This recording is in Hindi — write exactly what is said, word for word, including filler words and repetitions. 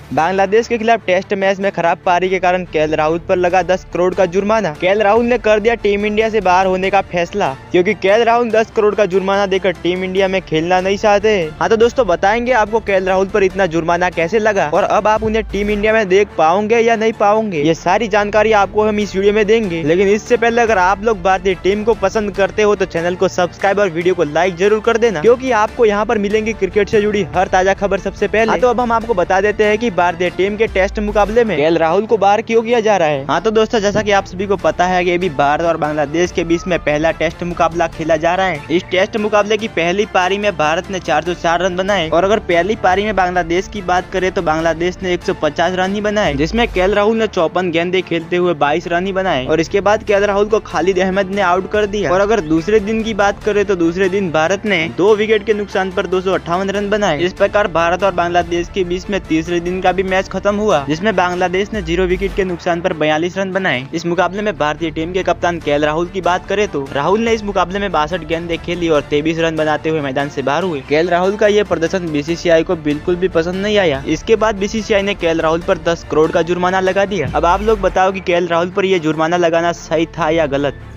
बांग्लादेश के खिलाफ टेस्ट मैच में खराब पारी के कारण केएल राहुल पर लगा दस करोड़ का जुर्माना। केएल राहुल ने कर दिया टीम इंडिया से बाहर होने का फैसला, क्योंकि केएल राहुल दस करोड़ का जुर्माना देकर टीम इंडिया में खेलना नहीं चाहते। हाँ तो दोस्तों बताएंगे आपको केएल राहुल पर इतना जुर्माना कैसे लगा और अब आप उन्हें टीम इंडिया में देख पाओगे या नहीं पाओगे, ये सारी जानकारी आपको हम इस वीडियो में देंगे। लेकिन इससे पहले अगर आप लोग भारतीय टीम को पसंद करते हो तो चैनल को सब्सक्राइब और वीडियो को लाइक जरूर कर देना, क्योंकि आपको यहाँ पर मिलेंगी क्रिकेट से जुड़ी हर ताजा खबर सबसे पहले। हाँ तो अब हम आपको बता देते हैं कि भारतीय टीम के टेस्ट मुकाबले में केएल राहुल को बाहर क्यों किया जा रहा है। हाँ तो दोस्तों जैसा कि आप सभी को पता है कि अभी भारत और बांग्लादेश के बीच में पहला टेस्ट मुकाबला खेला जा रहा है। इस टेस्ट मुकाबले की पहली पारी में भारत ने चार सौ चार रन बनाए और अगर पहली पारी में बांग्लादेश की बात करें तो बांग्लादेश ने एक सौ पचास रन ही बनाए, जिसमें केएल राहुल ने चौपन गेंदे खेलते हुए बाईस रन ही बनाए और इसके बाद केएल राहुल को खालिद अहमद ने आउट कर दिया। और अगर दूसरे दिन की बात करें तो दूसरे दिन भारत ने दो विकेट के नुकसान पर दो सौ अट्ठावन रन बनाए। इस प्रकार भारत और बांग्लादेश के बीच में तीसरे दिन का भी मैच खत्म हुआ, जिसमें बांग्लादेश ने जीरो विकेट के नुकसान पर बयालीस रन बनाए। इस मुकाबले में भारतीय टीम के कप्तान केएल राहुल की बात करें तो राहुल ने इस मुकाबले में बासठ गेंदें खेली और तेईस रन बनाते हुए मैदान से बाहर हुए। केएल राहुल का यह प्रदर्शन बीसीसीआई को बिल्कुल भी पसंद नहीं आया। इसके बाद बीसीसीआई ने केएल राहुल पर दस करोड़ का जुर्माना लगा दिया। अब आप लोग बताओ कि केएल राहुल पर यह जुर्माना लगाना सही था या गलत।